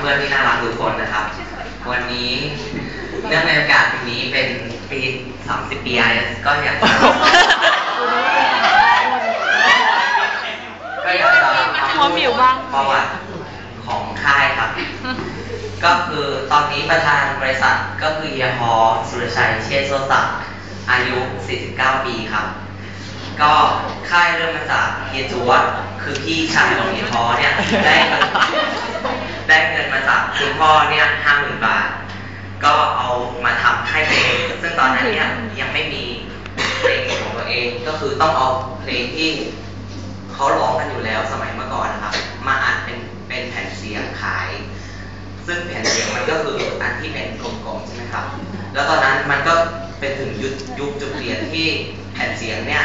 พื่อนๆที่น่ารักทุกคนนะครับวันนี้เนื่องในโอกาสปีนี้เป็นปี30 ปีก็อยากจะทำประวัติของค่ายครับก็คือตอนนี้ประธานบริษัทก็คือเฮียฮอสุรชัยเชษฐ์โชติศักดิ์อายุ49 ปีครับก็ค่ายเริ่มมาจากเฮียจ๊วดคือพี่ชายของเฮียฮอเนี่ยได้เงินมาจากคุณพ่อเนี่ย50,000 บาทก็เอามาทำค่ายเพลงซึ่งตอนนั้นเนี่ยยังไม่มีเพลงของตัวเองก็คือต้องเอาเพลงที่เขาร้องกันอยู่แล้วสมัยเมื่อก่อนนะครับมาอัดเป็นแผ่นเสียงขายซึ่งแผ่นเสียงมันก็คืออันที่เป็นกลมๆใช่ไหมครับแล้วตอนนั้นมันก็เป็นถึงยุคจุดเปลี่ยนที่แผ่นเสียงเนี่ย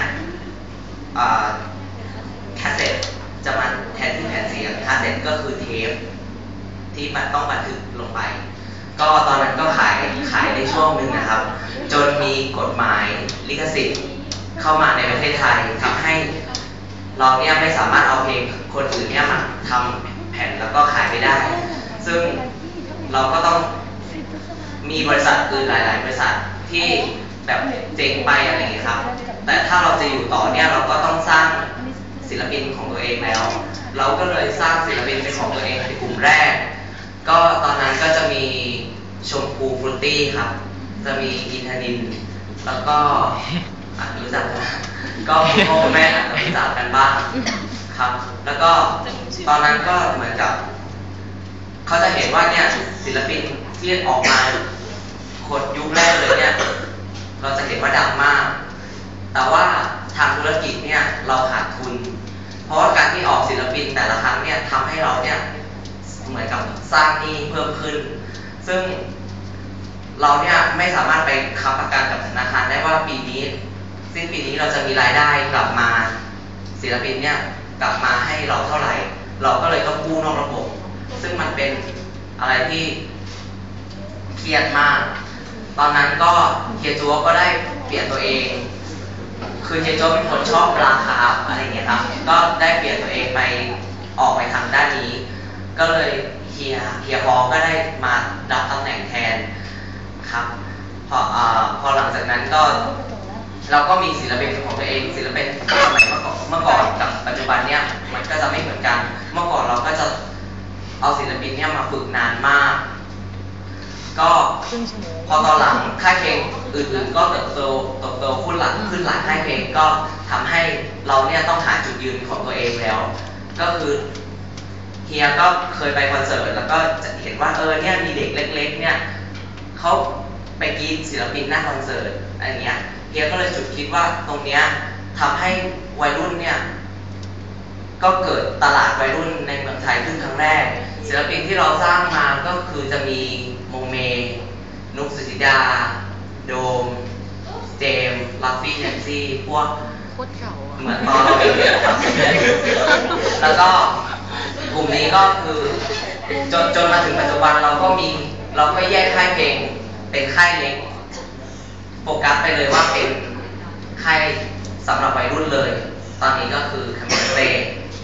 แคสเซ็ตจะมาแทนที่แผ่นเสียงแคสเซ็ตก็คือเทปที่มันต้องบันทึกลงไปก็ตอนนั้นก็ขายในช่วงหนึ่งนะครับจนมีกฎหมายลิขสิทธิ์เข้ามาในประเทศไทยทำให้เราเนี่ยไม่สามารถเอาเพลงคนอื่นเนี่ยมาทำแผ่นแล้วก็ขายไม่ได้ซึ่งเราก็ต้องมีบริษัทอื่นหลายๆบริษัทที่แบบเจ๊งไปอะไรอย่างเงี้ยครับแต่ถ้าเราจะอยู่ต่อเนี่ยเราก็ต้องสร้างศิลปินของตัวเองแล้วเราก็เลยสร้างศิลปินเป็นของตัวเองในกลุ่มแรกก็ตอนนั้นก็จะมีชมพูฟรุตตี้ครับจะมีอินทนินแล้วก็รู้จักนะก็คุณพ่อคุณแม่อาจจะรู้จักกันบ้างครับแล้วก็ตอนนั้นก็เหมือนกับเขาจะเห็นว่าเนี่ยศิลปินที่ออกมาคนยุคแรกเลยเนี่ยเราจะเห็นว่าดังมากแต่ว่าทางธุรกิจเนี่ยเราขาดทุนเพราะว่าการที่ออกศิลปินแต่ละครั้งเนี่ยทำให้เราเนี่ยเหมือนกับสร้างหนี้เพิ่มขึ้นซึ่งเราเนี่ยไม่สามารถไปค้ำประกันกับธนาคารได้ว่าปีนี้สิ้นปีนี้เราจะมีรายได้กลับมาศิลปินเนี่ยกลับมาให้เราเท่าไหร่เราก็เลยต้องกู้นอกระบบซึ่งมันเป็นอะไรที่เครียดมากตอนนั้นก็เฮียจัวก็ได้เปลี่ยนตัวเองคือเฮียจัวเป็นคนชอบราคาอะไรอย่างเงี้ยครับก็ได้เปลี่ยนตัวเองไปออกไปทางด้านนี้ก็เลยเฮียฮอก็ได้มารับตำแหน่งแทนครับพอหลังจากนั้นก็เราก็มีศิลปินของตัวเองศิลปินสมัยเมื่อก่อนกับปัจจุบันเนี่ยมันก็จะไม่เหมือนกันเมื่อก่อนเราก็จะเอาศิลปินเนี่ยมาฝึกนานมากก็พอตอนหลังค่ายเพลงอื่นๆก็เติบโตขึ้นหลังค่ายเพลงก็ทำให้เราเนี่ยต้องหาจุดยืนของตัวเองแล้วก็คือเฮียก็เคยไปคอนเสิร์ตแล้วก็จะเห็นว่าเนี่ยมีเด็กเล็กๆเนี่ยเขาไปกรี๊ดศิลปินหน้าคอนเสิร์ตอะไรเงี้ยเฮียก็เลยจุดคิดว่าตรงเนี้ยทำให้วัยรุ่นเนี่ยก็เกิดตลาดวัยรุ่นในเมืองไทยขึ้นครั้งแรกศิลปินที่เราสร้างมาก็คือจะมีโมเมนุกสุจิดาโดมเจมลัฟฟี่แนนซี่พวกเหมือนตอนเราเด็กๆครับแล้วก็กลุ่มนี้ก็คือจนมาถึงปัจจุบันเราก็แยกค่ายเพลงเป็นค่ายเล็กโฟกัสไปเลยว่าเป็นค่ายสำหรับวัยรุ่นเลยตอนนี้ก็คือคาเมเต้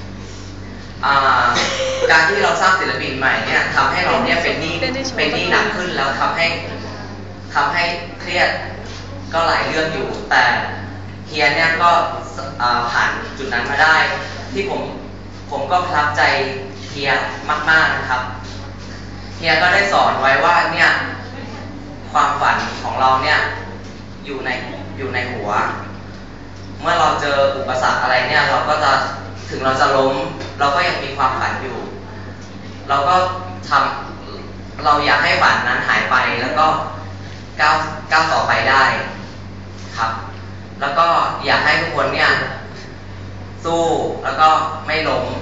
การที่เราสร้างศิลปินใหม่เนี่ยทำให้เราเนี่ยเป็นหนี้หนักขึ้นแล้วทำให้เครียดก็หลายเรื่องอยู่แต่เฮียเนี่ยก็ผ่านจุดนั้นมาได้ที่ผมก็ประทับใจเฮียมากๆนะครับเฮียก็ได้สอนไว้ว่าเนี่ยความฝันของเราเนี่ยอยู่ในหัวเมื่อเราเจออุปสรรคอะไรเนี่ยเราก็จะถึงเราจะล้มเราก็ยังมีความฝันอยู่เราก็เราอยากให้ฝันนั้นหายไปแล้วก็ก้าวต่อไปได้ครับแล้วก็อยากให้ทุกคนเนี่ยสู้แล้วก็ไม่ล้ม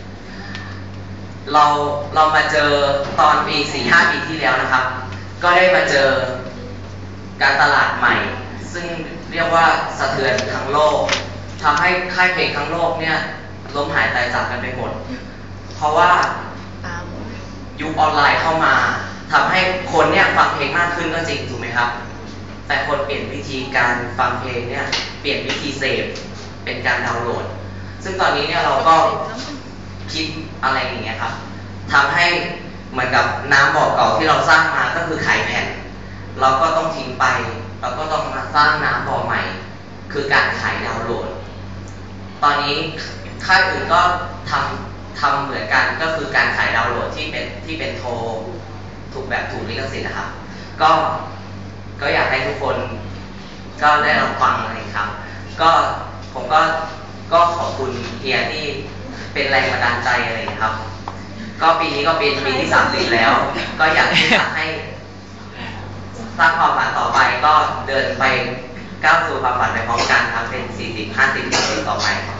เรามาเจอตอนปี 4-5 ปีที่แล้วนะครับก็ได้มาเจอการตลาดใหม่ซึ่งเรียกว่าสะเทือนทั้งโลกทำให้ค่ายเพลงทั้งโลกเนี่ยล้มหายตายจากกันไปหมดเพราะว่ายุคออนไลน์เข้ามาทำให้คนเนี่ยฟังเพลงมากขึ้นก็จริงถูกไหมครับแต่คนเปลี่ยนวิธีการฟังเพลงเนี่ยเปลี่ยนวิธีเสพเป็นการดาวน์โหลดซึ่งตอนนี้เนี่ยเราก็คิดอะไรอย่างเงี้ยครับทำให้เหมือนกับน้ำบ่อเก่าที่เราสร้างมาก็คือขายแผ่นเราก็ต้องทิ้งไปเราก็ต้องมาสร้างน้ำบ่อใหม่ คือการขายดาวน์โหลด ตอนนี้ค่ายอื่นก็ทำเหมือนกันก็คือการขายดาวน์โหลดที่เป็นโทรถูกแบบถูกลิขสิทธิ์นะครับ ก็อยากให้ทุกคนก็ได้รับฟังอะไรครับ ก็ผมก็ขอบคุณเฮียที่เป็นแรงบันดาลใจอะไรครับ ก็ปีนี้ก็เป็นปีที่30แล้ว ก็อยากที่จะให้สร้างความฝันต่อไปก็เดินไปก้าวสู่ความฝันไปพร้อมกันครับเป็น40 50 ปีต่อไปครับ